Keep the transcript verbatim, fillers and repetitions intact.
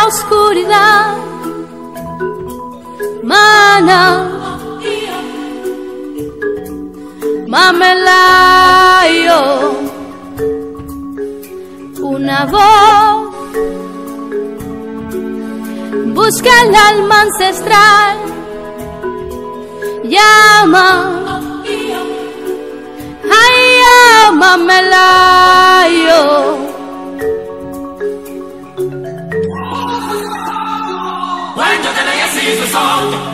la oscuridad. Mana, Mamelayo, una voz busca el alma ancestral, llama, ay, Mamelayo. When you tell you see the song.